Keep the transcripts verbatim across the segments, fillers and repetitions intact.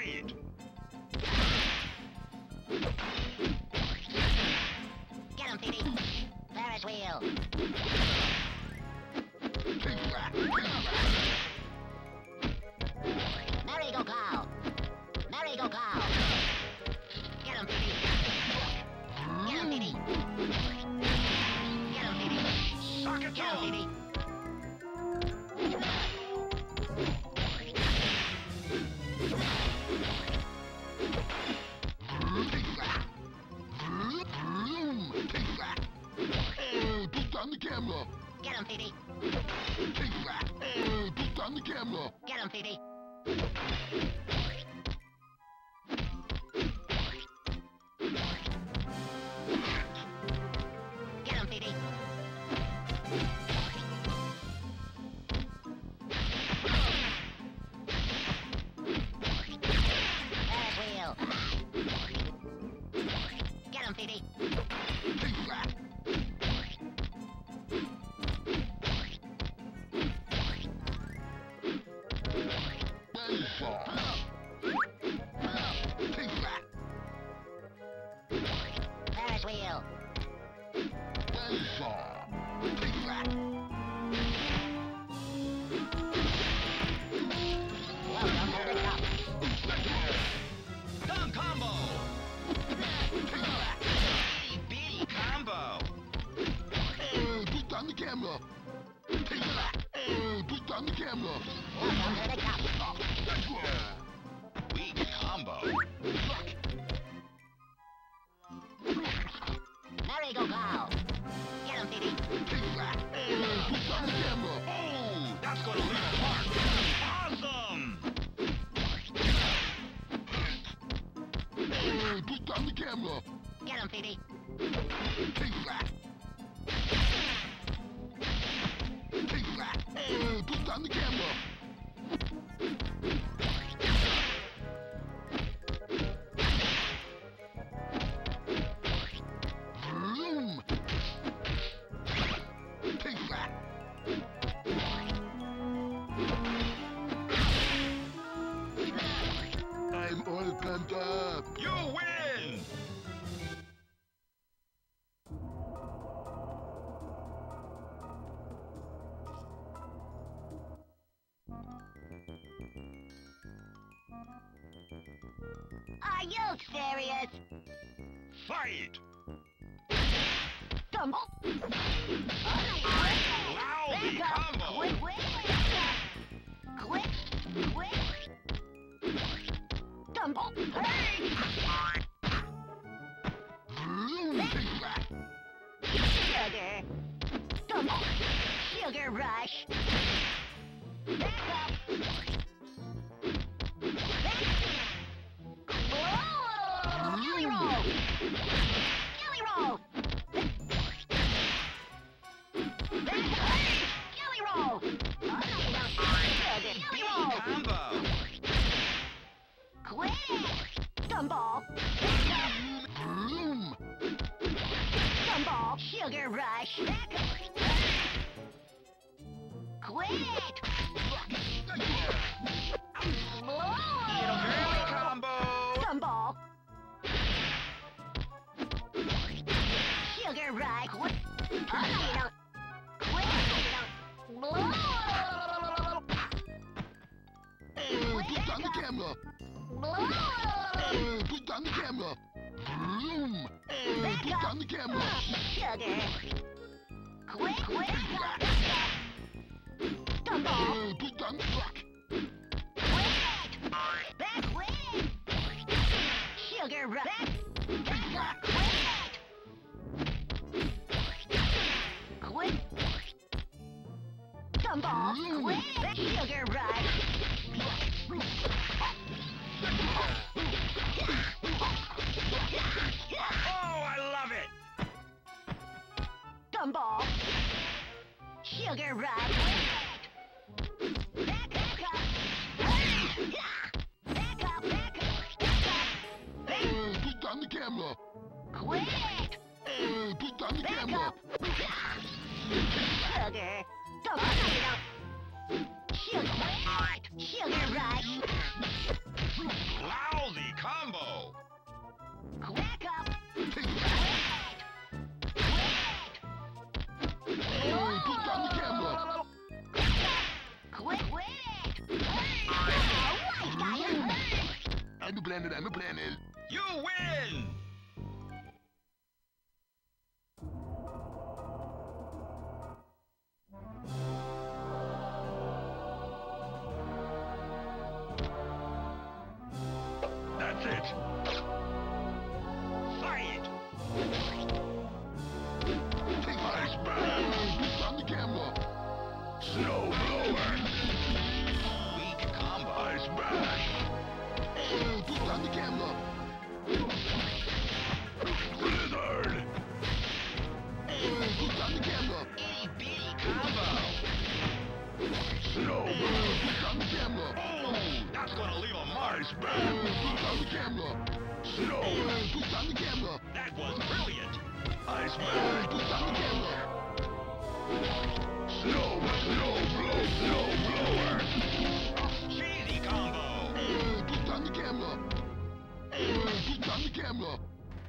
Fight! Get him, Phoebe. Ferris wheel. Merry-go-cloud. Merry-go-cloud. Get him, Phoebe. Get him, Phoebe. Get him, Phoebe. Suck it Get him, Phoebe. Put down the camera. Get him, Phoebe. Take that. Uh, put down the camera. Get him, Phoebe. Get him, Phoebe. Ferris wheel. Get him, Phoebe. Take that. Baseball. Take that. Ferris wheel. Baseball. Take that. Welcome to the cup. Dunk combo! Take that. Itty bitty combo! Uh, put down the camera. Take that. Uh, put down the camera. Welcome to the cup. Weak combo! Merry-go-cloud. Get him, Phoebe. Take that. Uh, put down the camera. Oh, that's gonna leave a mark! Awesome! Uh, put down the camera. Get him, Phoebe. Take that. Take that. Uh, put down the camera. Vroom. Take that. I'm all pumped up. You win! Are you serious? Fight! Dumbo. Lousy combo! Quit, quit. Quit, quit. Dumbo. Hey! Vroom. Take that. Sugar. Dumbo. Sugar rush. Back up. Back. Whoa! Jelly roll. Jelly roll. Back up. Jelly roll. Oh, no, you don't. Sugar. Jelly roll. Combo! Quit. Gumball. Back up. Vroom. Gumball. Sugar rush. Back up. Quit. Little girly combo! Gumball. Sugar rush. Quit. Oh, no, you don't. Quit. You don't. Uh, put down the camera. Uh, put down the camera. Vroom. Uh, put down the camera. Sugar. Quit. Quit. Gumball. Uh, put down the fuck. Quit. Back. Quit. Sugar rush. Back. Take that. Quit. Quit. Gumball. Quit. Sugar rush. Oh, I love it! Gumball. Sugar rush. Back, back up. Back up, back up, back up. Uh, put down the camera. Quit. Uh, put down the Back camera. up. Sugar. Gumball. Sugar. Sugar rush. Lousy planet. You win! That's it! Fight! Take ice bash. Put on the camera. Snow blower! Weak combo! Ice bash! Put on the camera. Blizzard! Put on the camera. Itty bitty combo! Snow Put on the camera. Oh, that's gonna leave a mark! Ice bash! Put on the camera. Snow! Put on the camera. That was brilliant! Ice bash! Put on the camera. Snow! Snow blow! Snow blower! Cheesy combo! Put on the camera. Put on the camera.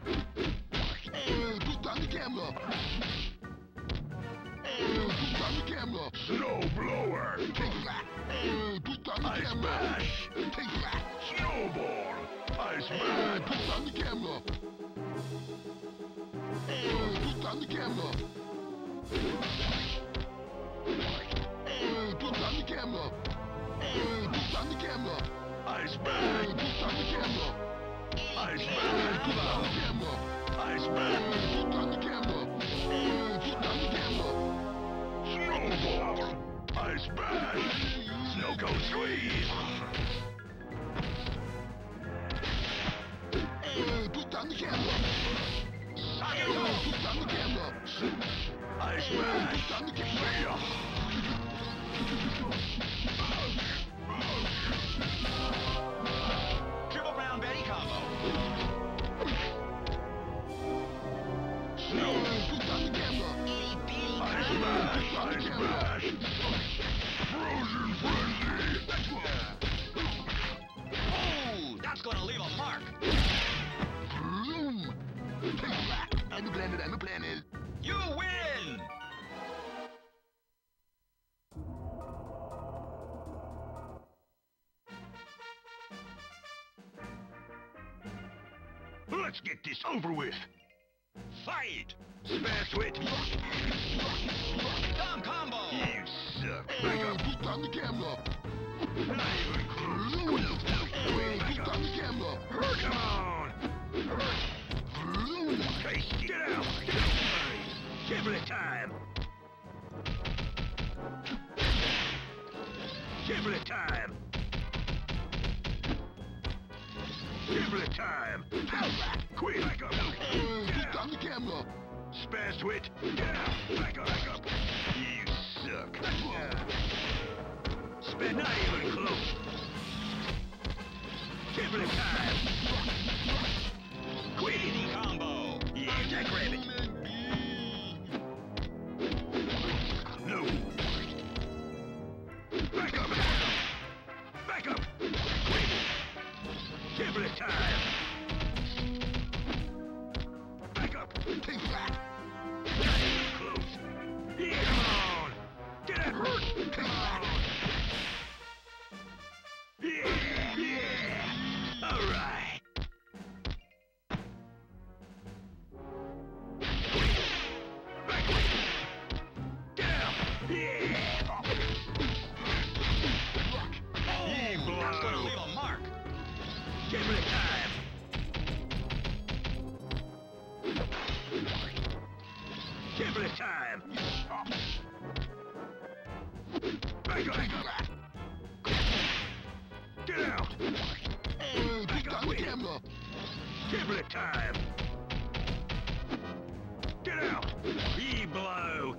Put on the camera. Put on the camera. Snow blower! Take that. Put on the Ice camera. bash! Take that. Snowball! Ice bash! Put on the camera. Put on the camera. Put on the camera. Put on the camera. Ice bash! Put on the camera. Ice Put bash! on the camera. Ice bash! Put on the camera. Put on the camera. Snowball! Ice bash! Snow cone squeeze! Put on the camera. Suck it up! Put on the camera. Ice bash! Put on the camera. Triple Brown Betty combo! Snow. Put on the camera. Itty bitty Ice combo! bash! Ice bash! Frozen frenzy! Oh, that's gonna leave a mark! Vroom. Take that. I'm the planet. I'm the planet. You win! Let's get this over with. Fight! Smash it! Dumb combo! You suck! Back up! Put on the camera. Not even close! Vroom. Put on the camera. Come on! Vroom. Hey, get out! Get out! Give it time! Give it time! Give it time! Quit! Back up! Put on the camera. Spaz Twit! Get out! Back up! Back up! You suck! Spin not even close! Give it time! Quitty combo! Yeah, Jackrabbit! No! Back up! Back up! Quit! Give it time! Back up! Take that. Not even close! Yeah, come on! Get it! Hurt! Come on! Yeah! Yeah! All right! Back up! Get out! Yeah! You blow! That's gonna leave a mark! Give it time! Give it time! Back up! Back up! Get out! Put on the camera. Give it time! Get out! Ye blow!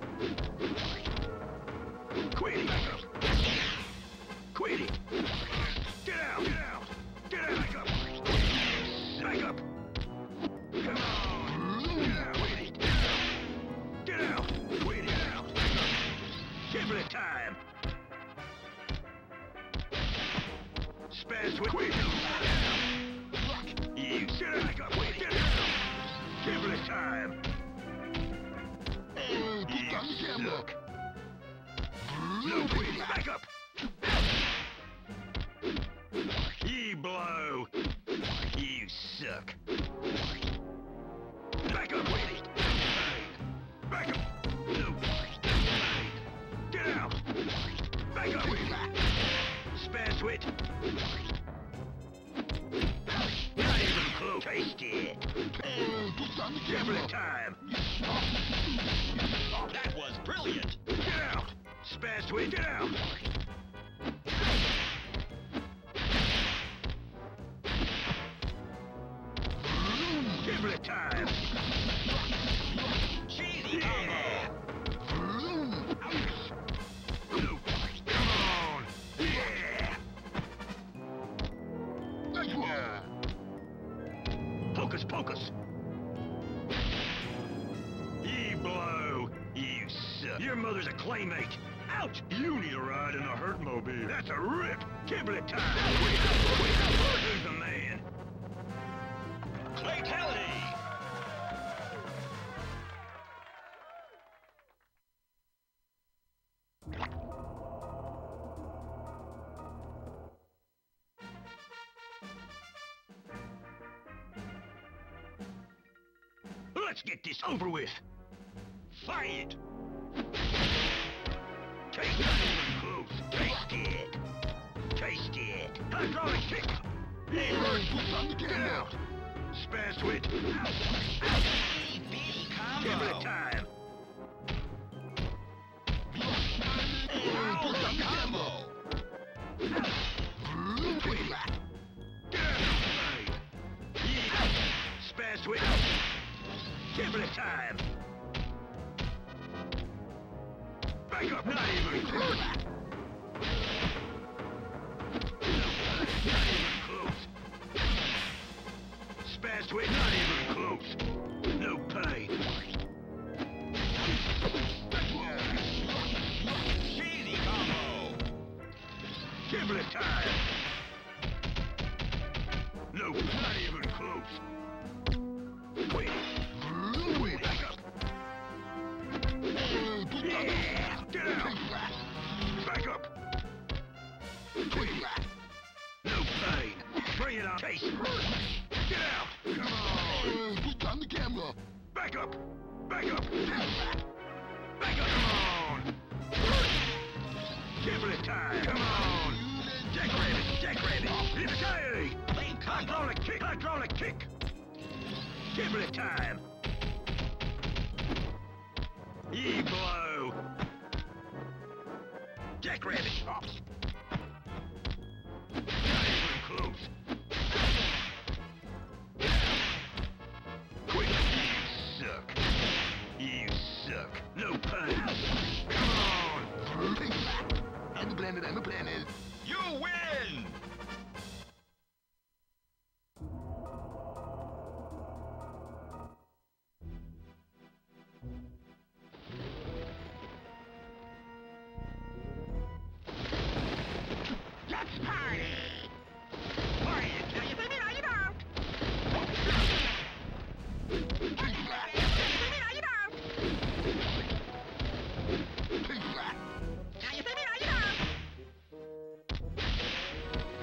Quitty! Back up! Quitty! Get out! Get out! Get out! Back up! Back up! Come on! Get out! Quitty! Get out! Quitty! Get out! Back up! Give it time! Spaz with Quitty! You sit out! Back up! Quitty! Get out! Give it time! Put on the camera. Suck. No, Quitty! Back up! Ye blow! You time. That was brilliant. Get out. Spaz Twitch, get out. Give it time. Cheesy combo. Luke, come on. Yeah. Nice one. Hocus pocus. You blow. You suck. Your mother's a claymate. Ouch! You need a ride in a Hurtmobile. That's a rip. Kiblet time. Who's the man? Fatality. Let's get this over with. Fight! Taste not even close. Taste it. Taste it. Hydraulic kick. On the Get camera. out. Spaz Twitch. Out. Itty bitty Give it combo. time. On the camera. Get out. Spaz Twitch. Give it time. Back up. Not even close. Not even close. Spaz Twitch. Not even close. No pain. Cheesy combo. Give it time. No, not even close. Wait. Wait. Back up. Yeah. Get out. Back up. No pain. Bring it on. Taste. Get out. Come on. Put on the camera. Back up. Back up. Back up. Come on. Give it time. Come on. Jackrabbit. Jackrabbit. Yippee-ki-yay. Lane combo. Hydraulic kick. Hydraulic kick. Give it time. Ye blow. Jackrabbit. Not even close. Quick. You suck. You suck. No pain. Come on. I'm the planet, I'm the planet. You win. Let's party! Party. Now you see me, now you don't! Now you see me, now you don't! Now you see me, now you don't!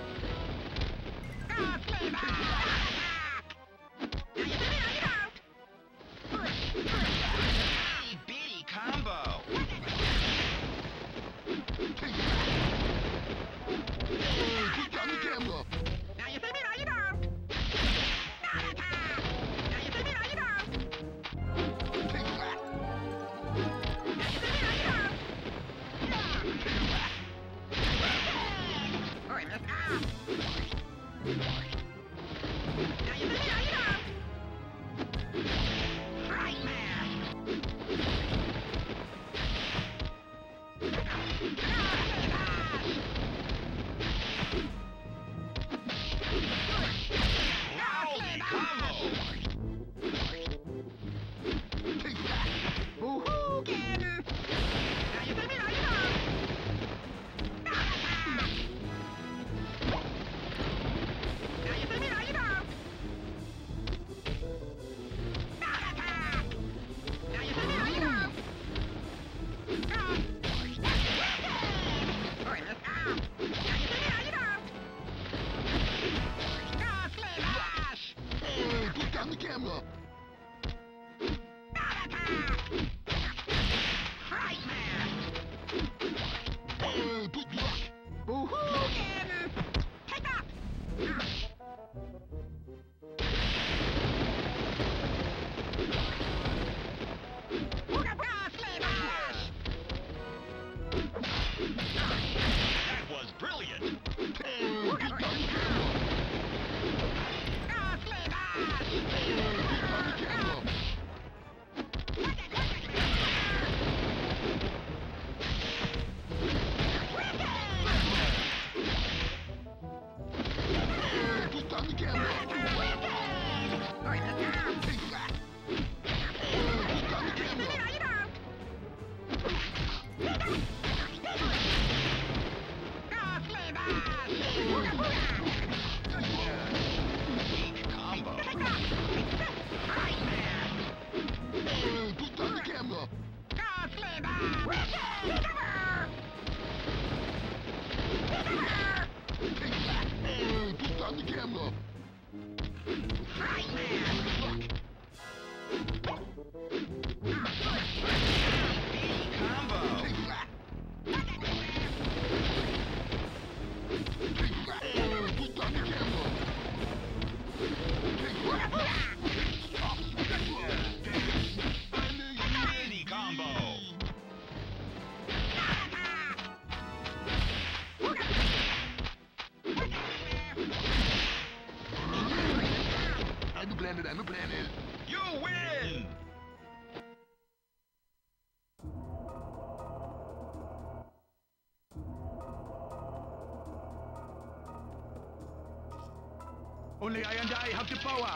Only I and I have the power.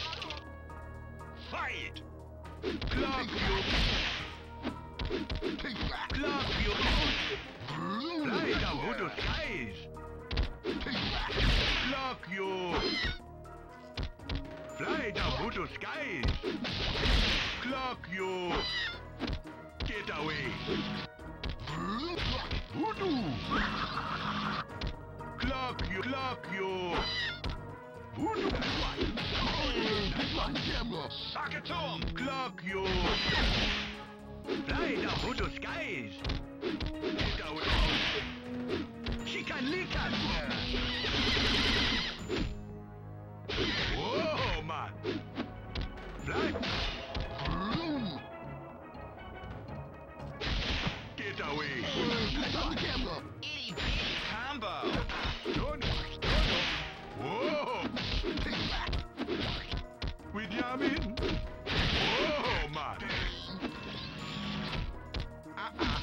Fight! Clock you. Take that. Clock you. Vroom. Fly down to the skies. Take that. Clock you. Fly down to the skies. Clock you. Get away. Vroom. Voodoo. Clock you. Clock you. Voodoo. Oh, get on camera. Sock it to him! Clock you. Fly down to the skies. Get away. Chicken licken. Whoa, man. Fly. Vroom. Get away. Oh, get on camera. Itty bitty combo! No, no, no, no. Whoa. Take that. We jamming. Whoa, man. Uh-uh.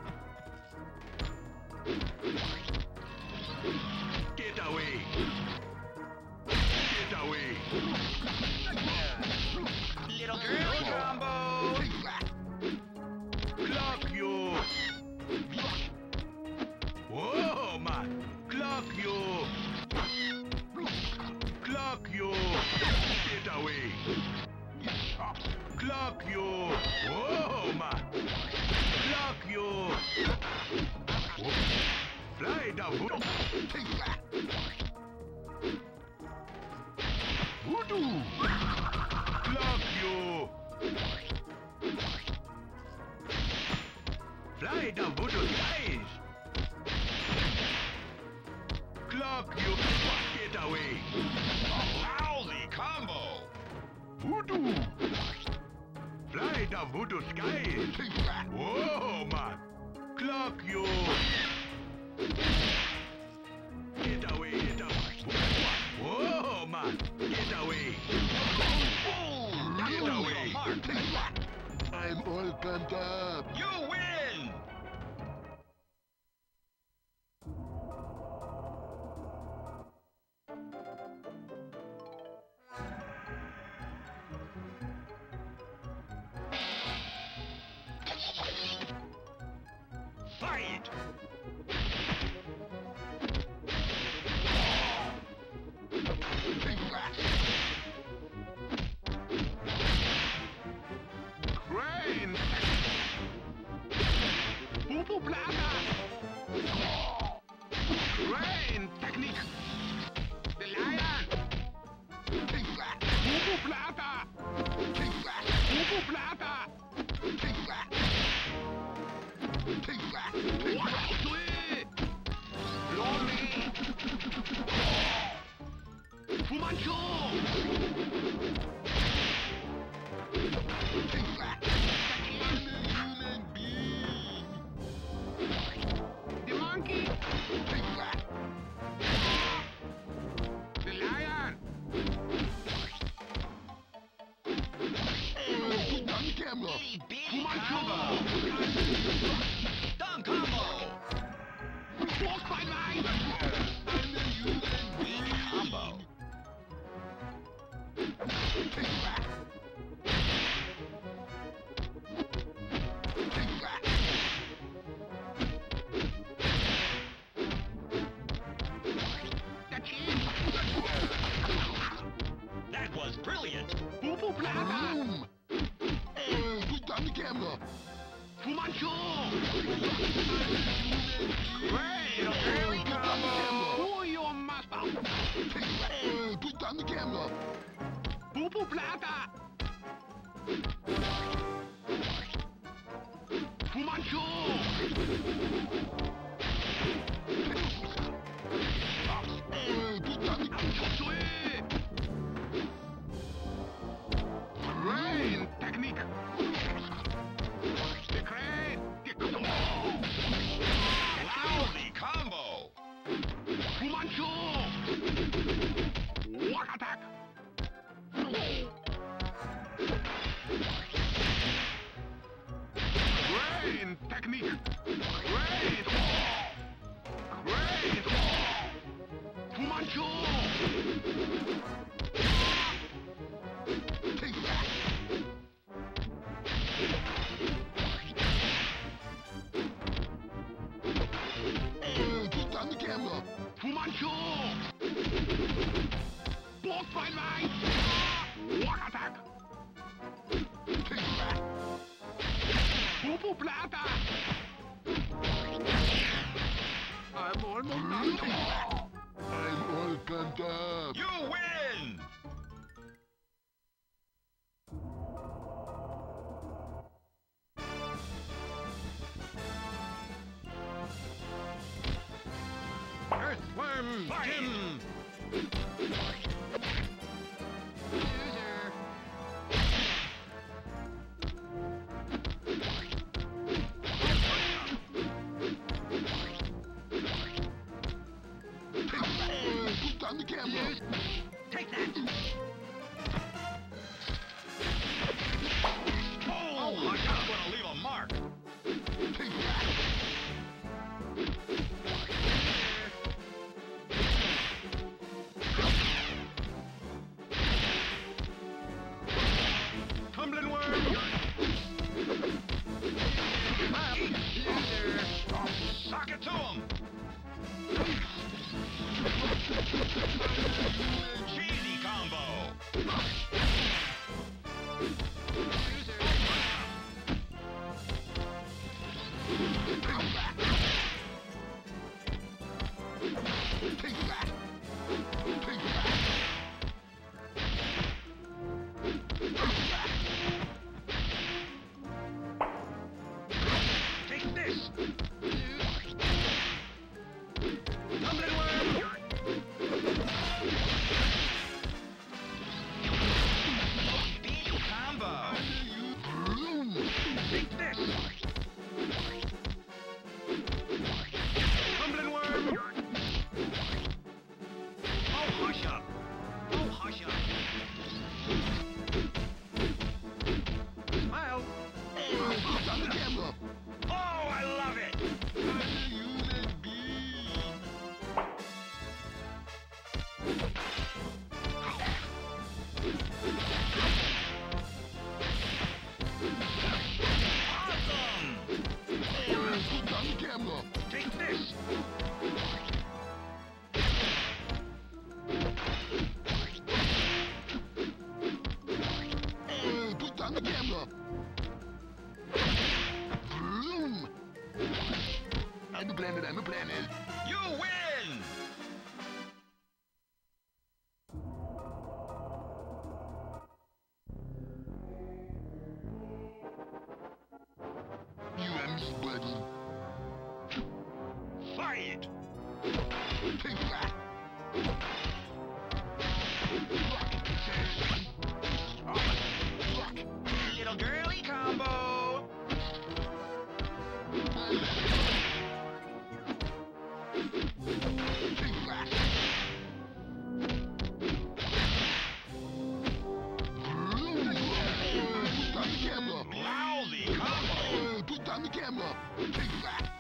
Get away. Get away. Little girly combo! Take that. Clock you. Whoa, man. Clock you. Clock you. Get away. Clock you. Whoa, man. Clock you. Fly down. Take that. Voodoo. Clock you. Fly down to the skies. Clock you. Get away. Lousy combo! Voodoo. Fly down to the skies. Take that. Whoa, man. Clock you. Get away. Get away. Whoa, man. Get away. Oh, That Get was away. your mark! take that. I'm all pumped up. You win! Fight! Take that. Rain. Boo Blada. Rain technique. The lion. Take that. Boo Blada. Take that. Boo Blada. Take that. Take that. Take that. Do it. Lonely. Fumancho. Take that. I'm a human being. The monkey. Take that. The lion. Oh, put on camera. Itty bitty Fumancho. combo! Dumb combo! Walk by line. I'm a human Big combo! Take that. Take that. That's it. That was brilliant! Boo Boo Blada. Boom. Oh, put on the camera. Fumancho. Great, a girly combo! Who are your master? Take that. Oh, put on the camera. Boo Boo Blada. Fumancho. Oh, put on the camera. Rain technique. The crane. The Lousy combo! Fumancho. Walk attack. Rain technique. Rain. Rain. Fumancho. Omoplata! I'm almost done. I'm all pent up. You win! Earthworm Jim! Loser! Put down the camera. Take that! Oh, my God, I'm gonna leave a mark. Take that. Tumbling worm! Loser! Sock it to him. Cheesy combo. Loser! Take that. Take that. Take this! Tumbling worm! Big combo. Vroom. Take this! Tumbling worm! Oh, hush up! Oh, hush up! Smile! Put down the camera. Oh, I love it. Awesome. Put down the camera. Take this! Put down the camera. Vroom. I'm a planet, I'm a planet. You win. You and me, buddy. Fight. Take that. Rock. Rock. Little girly combo. Take that. Vroom. Put down the camera. Lousy combo. Put down the camera. Take that.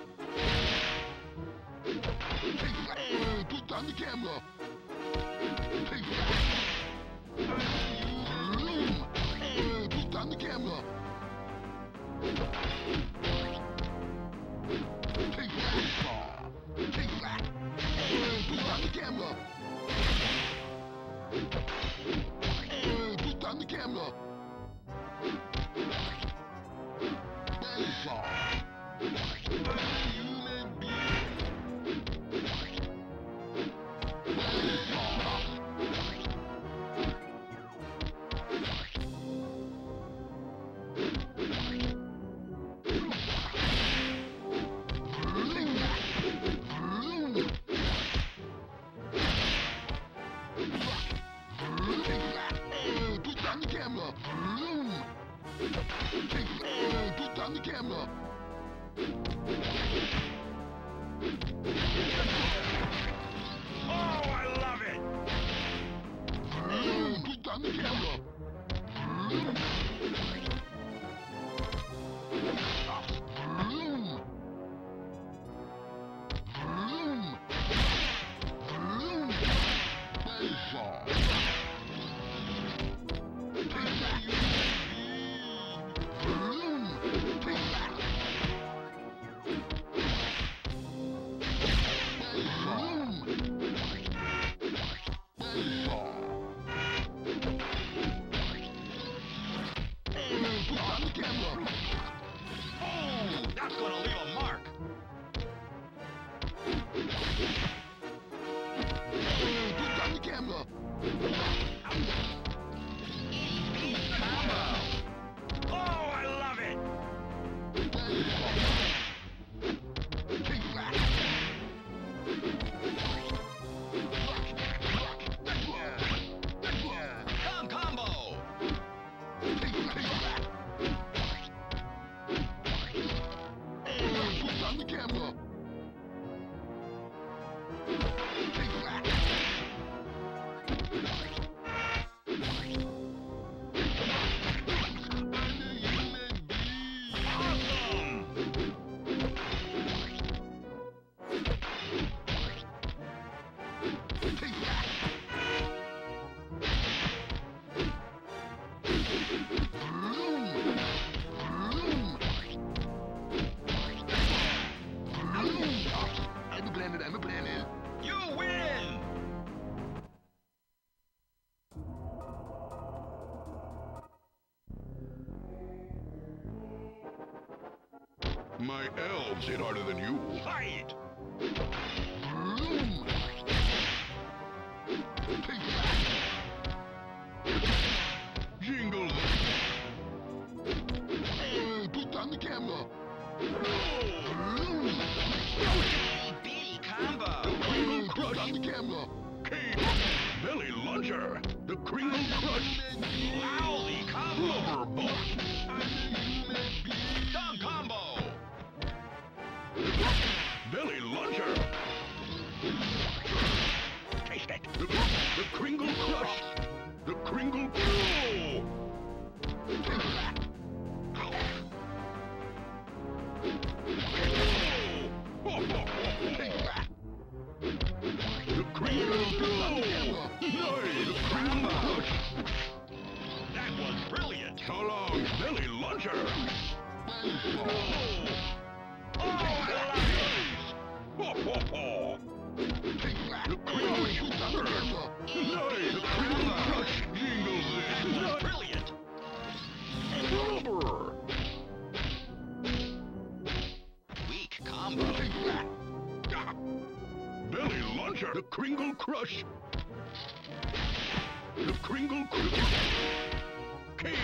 Take that. Put down the camera. Take that. Vroom. Put down the camera. Take that. Take that. Put down the camera. Put down the camera. Buzzsaw. Human being. Buzzsaw. Take that. Vroom. Take that. Put down the camera. Vroom. Take that. Put down the camera. Oh, I love it. Vroom. Put down the camera. Vroom. Vroom. Vroom. Vroom. Buzzsaw. Take that. Vroom. Take that. My elves hit harder than you. Fight! Vroom. Take that. Jingle. Uh, put down the camera. Vroom. Itty bitty combo! Uh, put down the camera. Cage. Belly Luncher. The Kringle Crush. Lousy combo! Loverbolt. Dog combo! Belly Luncher. Taste it. The, the Kringle Crush. The Kringle Crush. The Kringle Crush. Nice. The Kringle Crush. That was brilliant! So long, Belly Luncher. Oh, I love it! Ho, ho, ho. The Kringle Crush. Nice. The Kringle Crush. Jingles That it. was brilliant! Rubber. Weak combo! Belly Luncher. The Kringle Crush. The Kringle Crush. Cake.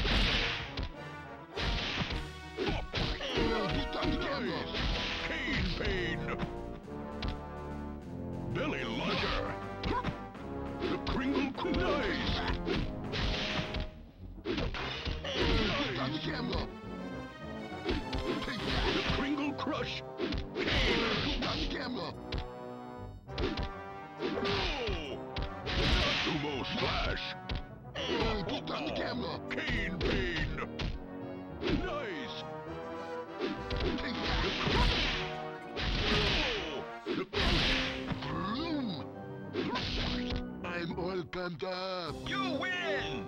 Nice. Cane Pain. Belly Luncher. The Kringle Crush. Nice. On the camera. The Kringle Crush. Put on the camera. Oh. Sumo Splash. Uh, put on the camera. Cane Pain. Nice. Take that. Oh. The Vroom. I'm all pumped up. You win!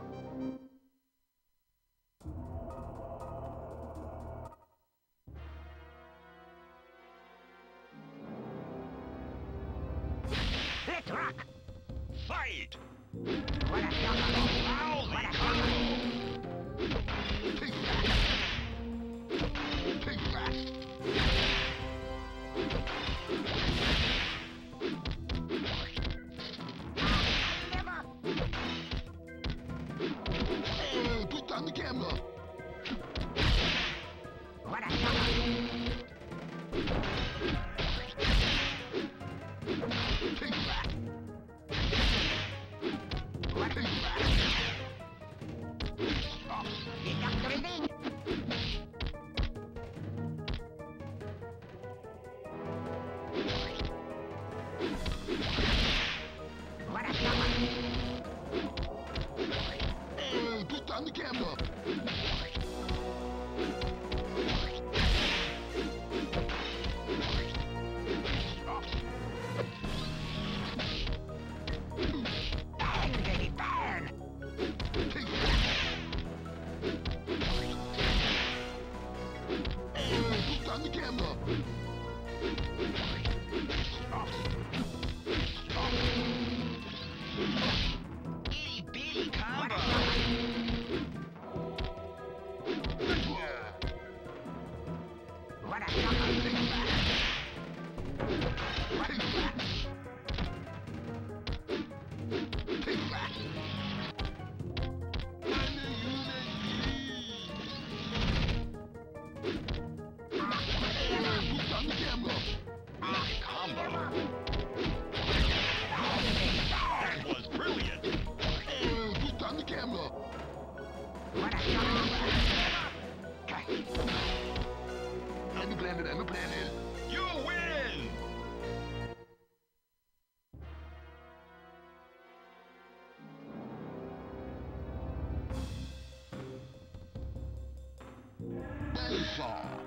Let's rock. Fight! What a combo. Lousy What a combo! Take that. Take that. Never. Uh, put on the camera. What a combo. Take that. What Take that. Pick up the ring. What a combo. Uh, put on the camera. Burn, baby, burn. Take that. Uh, put on the camera. Itty bitty combo! What a combo. Take that. Take that. Uh, put on the camera. Weak combo! That was brilliant! Uh, put on the camera. What a combo. I'm a planet, I'm a planet. You win! Buzzsaw.